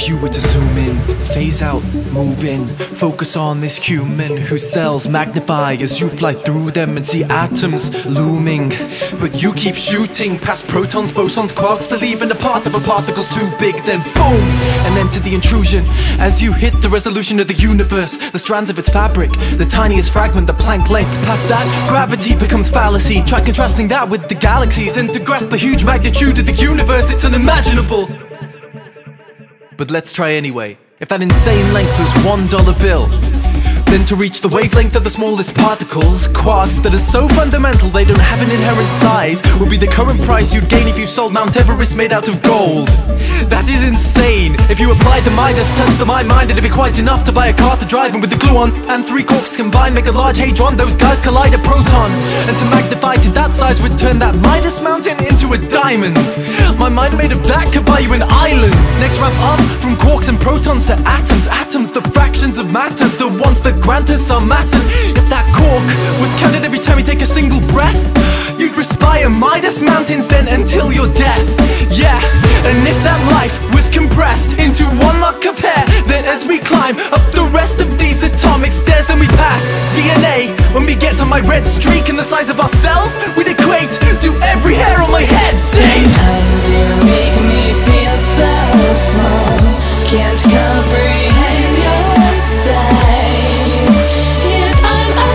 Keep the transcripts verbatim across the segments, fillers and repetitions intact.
If you were to zoom in, phase out, move in, focus on this human whose cells magnify as you fly through them and see atoms looming. But you keep shooting past protons, bosons, quarks, till even a part of a particle's too big, then boom! And enter the intrusion as you hit the resolution of the universe, the strands of its fabric, the tiniest fragment, the Planck length. Past that, gravity becomes fallacy. Try contrasting that with the galaxies, and to grasp the huge magnitude of the universe, it's unimaginable. But let's try anyway. If that insane length was one dollar bill, then to reach the wavelength of the smallest particles, quarks that are so fundamental they don't have an inherent size, would be the current price you'd gain if you sold Mount Everest made out of gold. That is insane. If you applied the Midas touch to my mind, it'd be quite enough to buy a car to drive, and with the gluons and three quarks combined make a large hadron. Those guys collide a proton, and to magnify to that size would turn that Midas mountain into a diamond. My mind made of that could buy you an island. Next ramp up from quarks and protons to atoms. Atoms, the fractions of matter, the ones that grant us our mass. And if that quark was counted every time you take a single breath, you'd respire Midas mountains then until your death. Yeah, and if that life was compressed into one lock of hair, then as we climb up the rest of these atomic stairs, then we pass D N A. When we get to my red streak and the size of our cells, we'd equate to every hair on my head. Say, sometimes you make me feel so small, can't comprehend your size, yet I'm a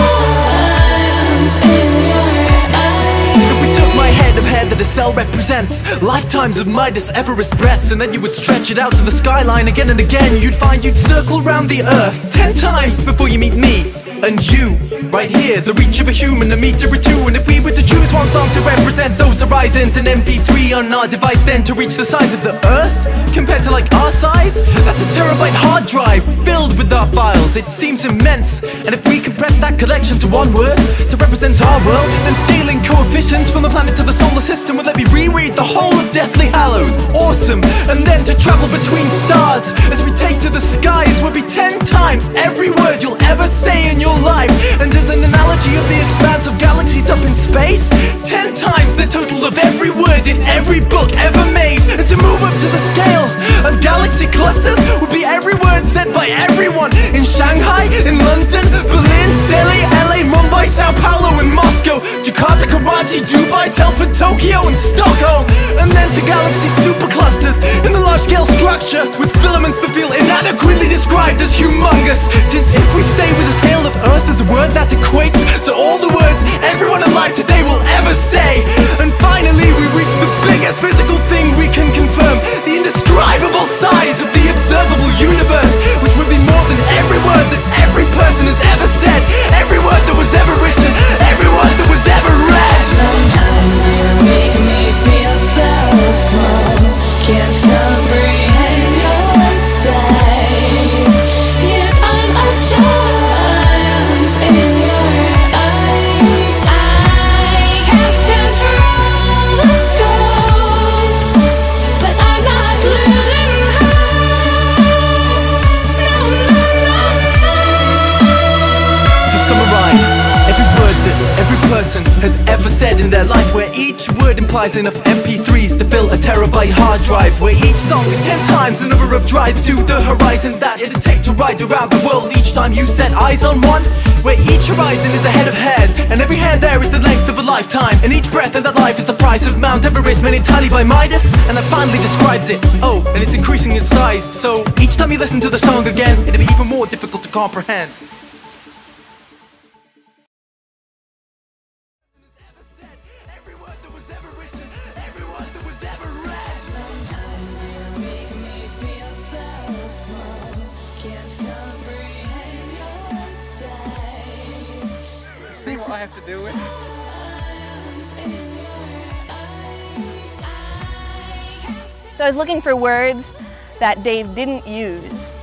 giant in your eyes. If we took my head of hair that a cell represents lifetimes of Midas Everest breaths, and then you would stretch it out to the skyline again and again, you'd find you'd circle round the earth ten times before you meet me. And you, right here, the reach of a human, a meter or two. And if we were to choose one song to represent those horizons, an M P three on our device then to reach the size of the earth, compared to like our size, that's a terabyte hard drive filled with our files. It seems immense, and if we compress that collection to one word to represent our world, then scaling coefficients from the planet to the solar system would let me reread the whole of Deathly Hallows. Awesome. And then to travel between stars as we take to the skies would be ten times every word you'll ever say in your life. And as an analogy of the expanse of galaxies up in space, ten times the total of every word in every book ever made. And to move up to the scale of galaxy clusters would be every word said by everyone in Shanghai, in London, Berlin, Delhi, L A, Mumbai, Sao Paulo, and Moscow, Jakarta, Karachi, Dubai, Telford, Tokyo, and Stockholm. And then to galaxy superclusters in the large-scale structure with filaments that feel inadequately described as humongous. Since if we stay with the scale of Earth, there's a word that equates to all the words everyone alive today will ever say. And finally we reach the biggest physical thing we can confirm, the indescribable size of the observable universe, which would be more than every word that every person has ever said, every word that was ever written, every word that was ever read. Sometimes you make me feel so small, can't comprehend your size, yet I'm a giant in your eyes. I can't control the scope, but I'm not losing hope. No, no, no, no. To summarize, every word that every person has ever said in their life, where each word implies enough M P threes to fill a terabyte hard drive, where each song is ten times the number of drives to the horizon that it'd take to ride around the world each time you set eyes on one, where each horizon is a head of hairs, and every hair there is the length of a lifetime, and each breath of that life is the price of Mount Everest made entirely by Midas, and that finally describes it. Oh, and it's increasing in size, so each time you listen to the song again, it'd be even more difficult to comprehend. Sometimes you make me feel so small, can't comprehend your size. See what I have to do with? Giant in your eyes. I can't So I was looking for words that Dave didn't use